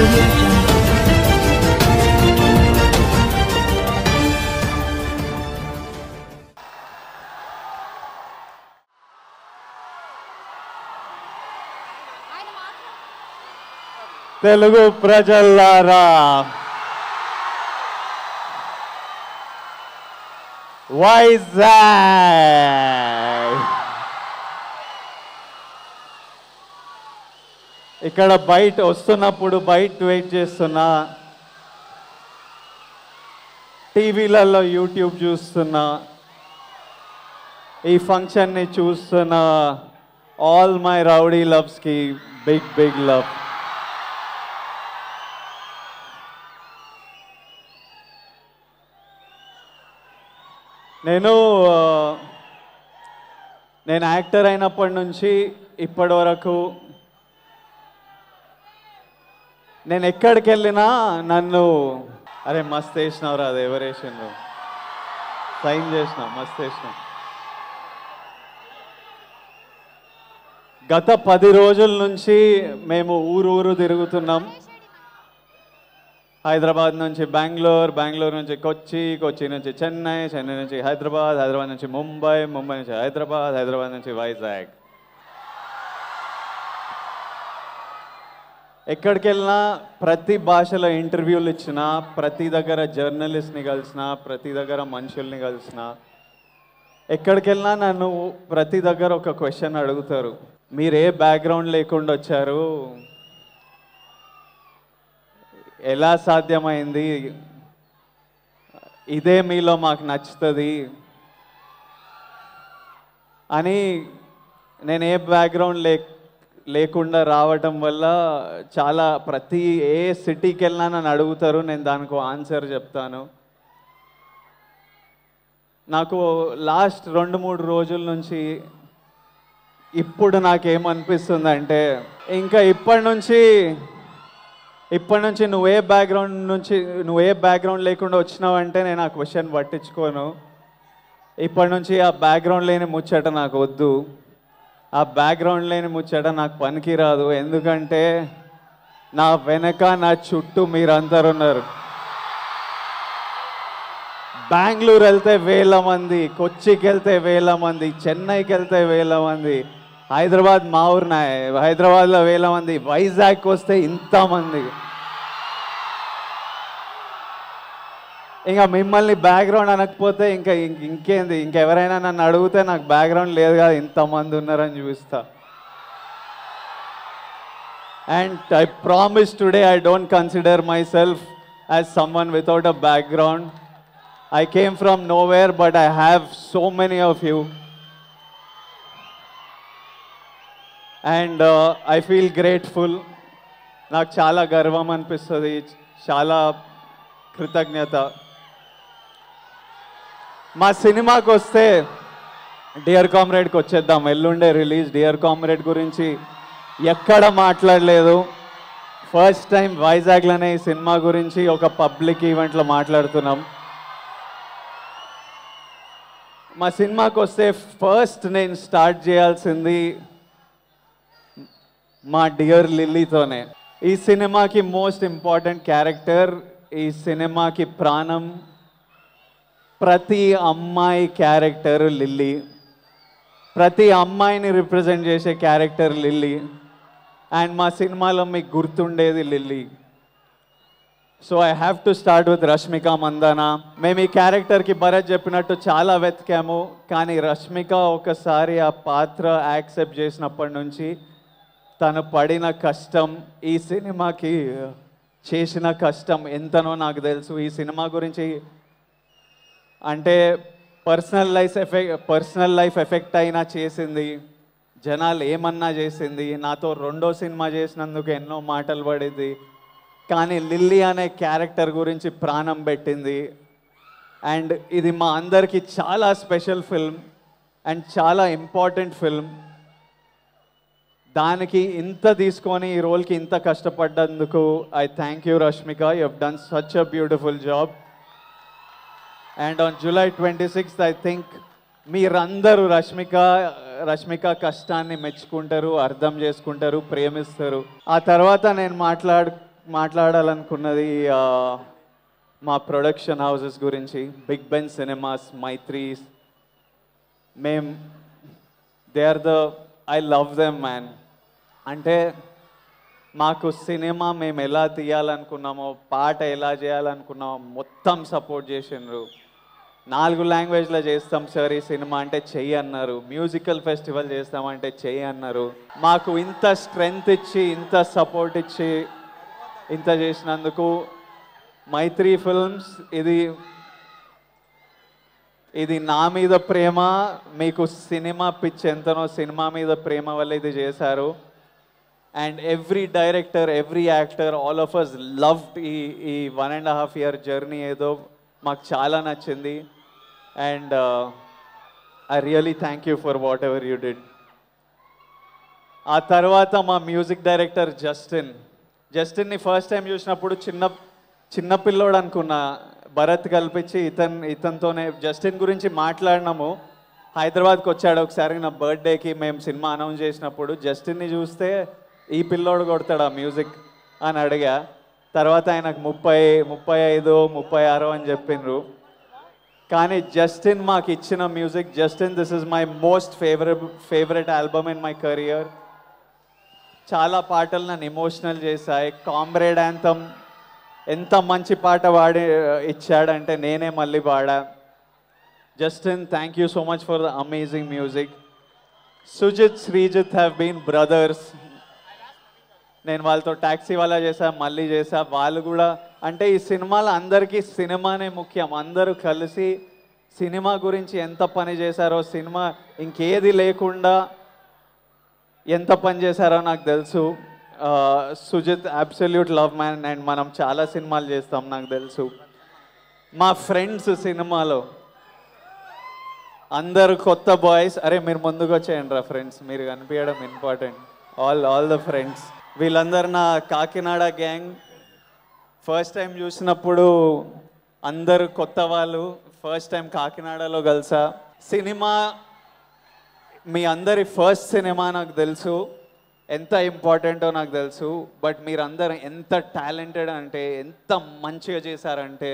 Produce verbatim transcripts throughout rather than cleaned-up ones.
audio jungle. Telugu ప్రజలారా, వైజాగ్ ఇక్కడ బయట వస్తున్నప్పుడు బయట వెయిట్ చేస్తున్నా, టీవీలలో యూట్యూబ్ చూస్తున్నా, ఈ ఫంక్షన్ని చూస్తున్నా, ఆల్ మై రౌడీ లవ్స్కి బిగ్ బిగ్ లవ్. నేను నేను యాక్టర్ అయినప్పటి నుంచి ఇప్పటి వరకు నేను ఎక్కడికి వెళ్ళినా నన్ను అరే మస్త్ వేసినావు రా, అది ఎవరేసిండు, సైన్ చేసిన మస్త్ వేసిన. గత పది రోజుల నుంచి మేము ఊరు ఊరు తిరుగుతున్నాం. హైదరాబాద్ నుంచి బెంగళూరు, బెంగళూరు నుంచి కొచ్చి, కొచ్చి నుంచి చెన్నై, చెన్నై నుంచి హైదరాబాద్, హైదరాబాద్ నుంచి ముంబై, ముంబై నుంచి హైదరాబాద్, హైదరాబాద్ నుంచి వైజాగ్. ఎక్కడికి వెళ్ళినా ప్రతి భాషలో ఇంటర్వ్యూలు ఇచ్చిన, ప్రతి దగ్గర జర్నలిస్ట్ని కలిసిన, ప్రతి దగ్గర మనుషుల్ని కలిసిన, ఎక్కడికి వెళ్ళినా నన్ను ప్రతి దగ్గర ఒక క్వశ్చన్ అడుగుతారు, మీరు ఏ బ్యాక్గ్రౌండ్ లేకుండా వచ్చారు, ఎలా సాధ్యమైంది, ఇదే మీలో మాకు నచ్చుతుంది అని. నేను ఏ బ్యాక్గ్రౌండ్ లే లేకుండా రావటం వల్ల చాలా ప్రతి ఏ సిటీకి వెళ్ళినా నన్ను అడుగుతారు, నేను దానికి ఆన్సర్ చెప్తాను. నాకు లాస్ట్ రెండు మూడు రోజుల నుంచి ఇప్పుడు నాకేమనిపిస్తుంది అంటే, ఇంకా ఇప్పటి నుంచి ఇప్పటి నుంచి నువ్వే బ్యాక్గ్రౌండ్ నుంచి నువ్వే బ్యాక్గ్రౌండ్ లేకుండా వచ్చినావంటే నేను ఆ క్వశ్చన్ పట్టించుకోను. ఇప్పటి నుంచి ఆ బ్యాక్గ్రౌండ్ లేని ముచ్చట నాకు వద్దు, ఆ బ్యాక్గ్రౌండ్ లేని ముచ్చట నాకు పనికిరాదు. ఎందుకంటే నా వెనక నా చుట్టూ మీరందరూ ఉన్నారు. బెంగళూరు వెళ్తే వేల మంది, కొచ్చికి వెళ్తే వేల మంది, చెన్నైకి వెళ్తే వేల మంది, హైదరాబాద్ మా ఊరిన హైదరాబాద్లో వేల మంది, వైజాగ్కి వస్తే ఇంతమంది. ఇంకా మిమ్మల్ని బ్యాక్గ్రౌండ్ అనకపోతే ఇంకా ఇంకేంది, ఇంకెవరైనా నన్ను అడిగితే నాకు బ్యాక్గ్రౌండ్ లేదు కదా, ఇంతమంది ఉన్నారని చూపిస్తా. And I promise today I don't consider myself as someone without a background. I came from nowhere, but I have so many of you. And uh, I feel grateful. నాకు చాలా గర్వం అనిపిస్తుంది, చాలా కృతజ్ఞత. మా సినిమాకి వస్తే డియర్ కామ్రేడ్కి వచ్చేద్దాం. ఎల్లుండే రిలీజ్. డియర్ కామ్రేడ్ గురించి ఎక్కడ మాట్లాడలేదు. ఫస్ట్ టైం వైజాగ్లోనే ఈ సినిమా గురించి ఒక పబ్లిక్ ఈవెంట్లో మాట్లాడుతున్నాం. మా సినిమాకి వస్తే ఫస్ట్ నేను స్టార్ట్ చేయాల్సింది మా డియర్ లిల్లీతోనే. ఈ సినిమాకి మోస్ట్ ఇంపార్టెంట్ క్యారెక్టర్, ఈ సినిమాకి ప్రాణం, ప్రతి అమ్మాయి క్యారెక్టర్ లిల్లీ, ప్రతి అమ్మాయిని రిప్రజెంట్ చేసే క్యారెక్టర్ లిల్లీ. అండ్ మా సినిమాలో మీకు గుర్తుండేది Lily. So I have to start with Rashmika Mandanna. మేము ఈ క్యారెక్టర్కి భరత్ చెప్పినట్టు చాలా వెతికాము, కానీ రష్మిక ఒకసారి ఆ పాత్ర యాక్సెప్ట్ చేసినప్పటి నుంచి తను పడిన కష్టం, ఈ సినిమాకి చేసిన కష్టం ఎంతనో నాకు తెలుసు. ఈ సినిమా గురించి అంటే personal life effect personal life effect అయినా చేసింది, జనాలు ఏమన్నా చేసింది, నాతో రెండో సినిమా చేసినందుకు ఎన్నో మాటలు పడింది, కానీ లిల్లీ అనే క్యారెక్టర్ గురించి ప్రాణం పెట్టింది. అండ్ ఇది మా అందరికీ చాలా స్పెషల్ ఫిల్మ్ అండ్ చాలా ఇంపార్టెంట్ ఫిల్మ్. దానికి ఇంత తీసుకొని ఈ రోల్కి ఇంత కష్టపడ్డందుకు I thank you Rashmika. You have done such a beautiful job. And on July twenty sixth I think మీరందరూ రష్మిక రష్మిక కష్టాన్ని మెచ్చుకుంటారు, అర్థం చేసుకుంటారు, ప్రేమిస్తారు. ఆ తర్వాత నేను మాట్లాడు మాట్లాడాలనుకున్నది మా ప్రొడక్షన్ హౌసెస్ గురించి. బిగ్ బెన్ సినిమాస్, మైత్రీస్, మేం they are the I love them man. అంటే మాకు సినిమా మేము ఎలా తీయాలనుకున్నామో, పాట ఎలా చేయాలనుకున్నామో మొత్తం సపోర్ట్ చేసిండ్రు. నాలుగు లాంగ్వేజ్లో చేస్తాం సార్ ఈ సినిమా అంటే చెయ్యి అన్నారు. మ్యూజికల్ ఫెస్టివల్ చేస్తామంటే చెయ్యి అన్నారు. మాకు ఇంత స్ట్రెంగ్త్ ఇచ్చి, ఇంత సపోర్ట్ ఇచ్చి, ఇంత చేసినందుకు మైత్రి ఫిల్మ్స్ ఇది ఇది నా మీద ప్రేమ, మీకు సినిమా పిచ్ ఎంతనో సినిమా మీద ప్రేమ వల్ల ఇది చేశారు. And every director, every actor, all of us loved ఈ ఈ one and half year journey. ఏదో మాకు చాలా నచ్చింది. And I really thank you for whatever you did. ఆ తర్వాత మా మ్యూజిక్ డైరెక్టర్ జస్టిన్ జస్టిన్ని ఫస్ట్ టైం చూసినప్పుడు చిన్న చిన్న పిల్లోడు అనుకున్నా. భరత్ కల్పించి ఇతన్ ఇతనితోనే జస్టిన్ గురించి మాట్లాడినాము. హైదరాబాద్కి వచ్చాడు ఒకసారి నా బర్త్డేకి. మేము సినిమా అనౌన్స్ చేసినప్పుడు జస్టిన్ని చూస్తే ఈ పిల్లోడు కొడతాడా మ్యూజిక్ అని అడిగా. తర్వాత ఆయనకు ముప్పై ముప్పై ఐదు ముప్పై ఆరు అని చెప్పిండ్రు. కానీ జస్టిన్ మాకు ఇచ్చిన music, Justin this is my most favourite favourite album in my career. చాలా పాటలు నన్ను ఎమోషనల్ చేశాయి. కామ్రేడ్ యాంథమ్ ఎంత మంచి పాట పాడి ఇచ్చాడంటే నేనే మళ్ళీ పాడా. Justin, thank you so much for the amazing music. Sujith, Srijith have been brothers. నేను వాళ్ళతో ట్యాక్సీ వాళ్ళ చేశా, మళ్ళీ చేశా. వాళ్ళు కూడా అంటే ఈ సినిమాలో అందరికీ సినిమానే ముఖ్యం. అందరూ కలిసి సినిమా గురించి ఎంత పని చేశారో, సినిమా ఇంకేది లేకుండా ఎంత పని చేశారో నాకు తెలుసు. Sujith absolute love man. And మనం చాలా సినిమాలు చేస్తాం నాకు తెలుసు. మా ఫ్రెండ్స్ సినిమాలో అందరు కొత్త బాయ్స్. అరే మీరు ముందుకు వచ్చేయండి రా ఫ్రెండ్స్, మీరు కనిపించడం important. All all the friends వీళ్ళందరూ నా కాకినాడ గ్యాంగ్. ఫస్ట్ టైం చూసినప్పుడు అందరు కొత్త వాళ్ళు. ఫస్ట్ టైం కాకినాడలో కలిసా. సినిమా మీ అందరి ఫస్ట్ సినిమా నాకు తెలుసు, ఎంత ఇంపార్టెంటో నాకు తెలుసు. బట్ మీరందరూ ఎంత టాలెంటెడ్ అంటే, ఎంత మంచిగా చేశారంటే,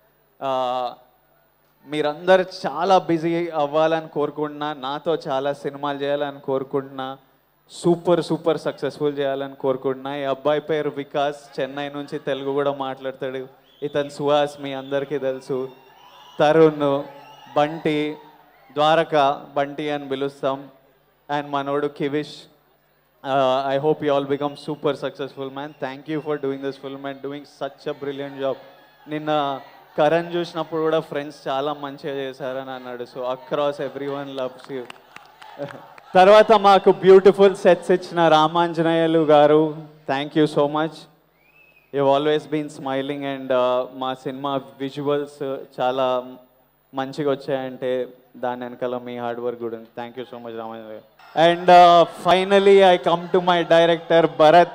మీరందరూ చాలా బిజీ అవ్వాలని కోరుకుంటున్నా. నాతో చాలా సినిమాలు చేయాలని కోరుకుంటున్నా. సూపర్ సూపర్ సక్సెస్ఫుల్ చేయాలని కోరుకుంటున్నా. ఈ అబ్బాయి పేరు వికాస్, చెన్నై నుంచి తెలుగు కూడా మాట్లాడతాడు. ఇతను సుహాస్, మీ అందరికీ తెలుసు. తరుణ్, బంటి, ద్వారక, బంటి అని పిలుస్తాం. అండ్ మనోడు కివిష్. I hope you all become super successful man. Thank you for doing this film and doing such a brilliant job. నిన్న కరణ్ చూసినప్పుడు కూడా ఫ్రెండ్స్ చాలా మంచిగా చేశారని అన్నాడు. So across every one loves you. తర్వాత మాకు బ్యూటిఫుల్ సెట్స్ ఇచ్చిన Ramanjaneyulu garu, thank you so much. You always been smiling. And మా సినిమా విజువల్స్ చాలా మంచిగా వచ్చాయంటే దాని వెనకాల మీ హార్డ్ వర్క్ కూడా. Thank you so much Ramanjaneyulu. And finally I come to my director Bharat.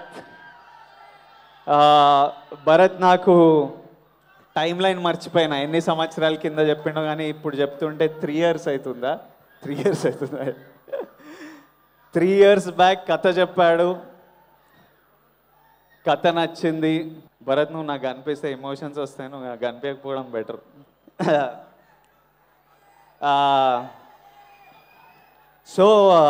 Bharat నాకు టైం లైన్ మర్చిపోయినా, ఎన్ని సంవత్సరాల కింద చెప్పిండో కానీ ఇప్పుడు చెప్తుంటే త్రీ ఇయర్స్ అవుతుందా త్రీ ఇయర్స్ అవుతుందా త్రీ ఇయర్స్ బ్యాక్ కథ చెప్పాడు. కథ నచ్చింది. భరత్, నువ్వు నాకు కనిపిస్తే ఎమోషన్స్ వస్తాయి, నువ్వు నాకు కనిపించకపోవడం బెటర్. సో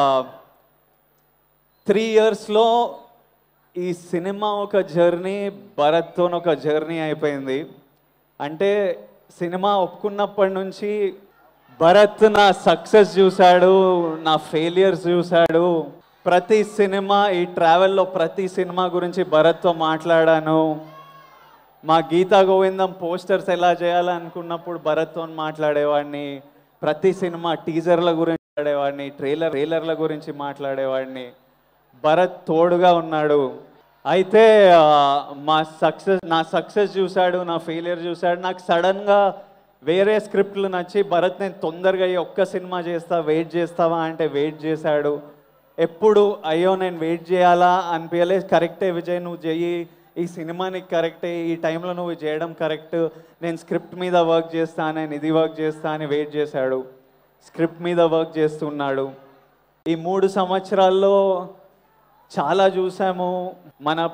త్రీ ఇయర్స్లో ఈ సినిమా ఒక జర్నీ, భరత్తో ఒక జర్నీ అయిపోయింది. అంటే సినిమా ఒప్పుకున్నప్పటి నుంచి భరత్ నా సక్సెస్ చూశాడు, నా ఫెయిలియర్స్ చూశాడు. ప్రతి సినిమా, ఈ ట్రావెల్లో ప్రతి సినిమా గురించి భరత్తో మాట్లాడాను. మా గీతా గోవిందం పోస్టర్స్ ఎలా చేయాలనుకున్నప్పుడు భరత్తో మాట్లాడేవాడిని. ప్రతి సినిమా టీజర్ల గురించి మాట్లాడేవాడిని, ట్రైలర్ ట్రైలర్ల గురించి మాట్లాడేవాడిని. భరత్ తోడుగా ఉన్నాడు. అయితే మా సక్సెస్ నా సక్సెస్ చూశాడు, నా ఫెయిలియర్ చూశాడు. నాకు సడన్గా వేరే స్క్రిప్ట్లు నచ్చి భరత్ నేను తొందరగా ఈ ఒక్క సినిమా చేస్తా, వెయిట్ చేస్తావా అంటే వెయిట్ చేశాడు. ఎప్పుడు అయ్యో నేను వెయిట్ చేయాలా అనిపించలేదు. కరెక్టే విజయ్, నువ్వు చెయ్యి, ఈ సినిమాని కరెక్టే, ఈ టైంలో నువ్వు చేయడం కరెక్ట్, నేను స్క్రిప్ట్ మీద వర్క్ చేస్తా, నేను ఇది వర్క్ చేస్తా అని వెయిట్ చేశాడు. స్క్రిప్ట్ మీద వర్క్ చేస్తున్నాడు. ఈ మూడు సంవత్సరాల్లో చాలా చూసాము. మన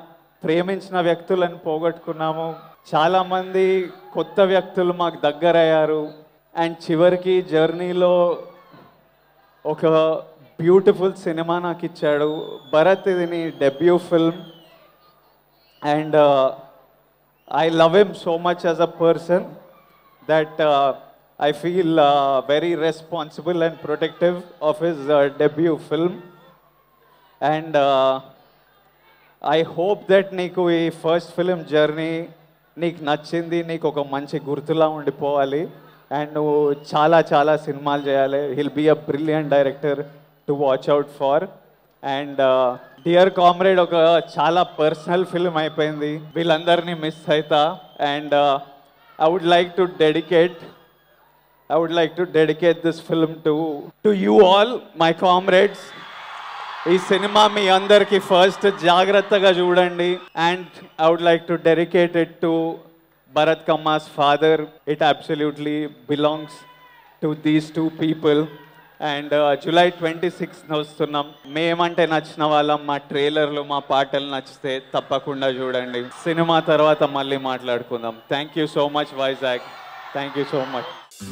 ప్రేమించిన వ్యక్తులను పోగొట్టుకున్నాము, చాలామంది కొత్త వ్యక్తులు మాకు దగ్గరయ్యారు. అండ్ చివరికి జర్నీలో ఒక బ్యూటిఫుల్ సినిమా నాకు ఇచ్చాడు. భరత్ ఇది నీ debut film and I love him so much as a person that I feel very responsible and protective of his debut film. And I hope that నీకు ఈ ఫస్ట్ ఫిల్మ్ జర్నీ నీకు నచ్చింది, నీకు ఒక మంచి గుర్తులా ఉండిపోవాలి అండ్ నువ్వు చాలా చాలా సినిమాలు చేయాలి. He'll be a brilliant director to watch out for. And dear comrade ఒక చాలా పర్సనల్ ఫిల్మ్ అయిపోయింది, వీళ్ళందరినీ మిస్ అవుతా. And I would like to dedicate I would like to dedicate this film to to you all my comrades. ఈ cinema మీ అందరికీ first జాగ్రత్తగా చూడండి. And I would like to dedicate it to Bharat Kamma's father. It absolutely belongs to these two people. And July twenty సిక్స్త్న వస్తున్నాం. మేమంటే నచ్చిన వాళ్ళం, మా ట్రైలర్లు మా పాటలు నచ్చితే తప్పకుండా చూడండి. సినిమా తర్వాత మళ్ళీ మాట్లాడుకుందాం. Thank you so much Vizag, thank you so much.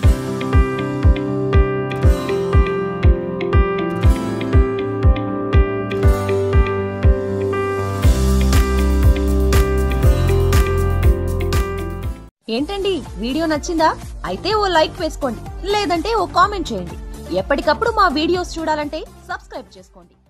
ఏంటండి వీడియో నచ్చిందా? అయితే ఓ లైక్ వేసుకోండి, లేదంటే ఓ కామెంట్ చేయండి. ఎప్పటికప్పుడు మా వీడియోస్ చూడాలంటే సబ్స్క్రైబ్ చేసుకోండి.